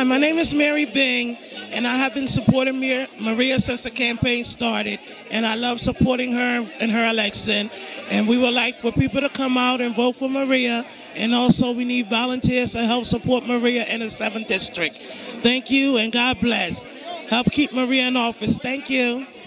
Hi, my name is Mary Bing, and I have been supporting Maria since the campaign started, and I love supporting her in her election. And we would like for people to come out and vote for Maria, and also we need volunteers to help support Maria in the 7th District. Thank you, and God bless. Help keep Maria in office. Thank you.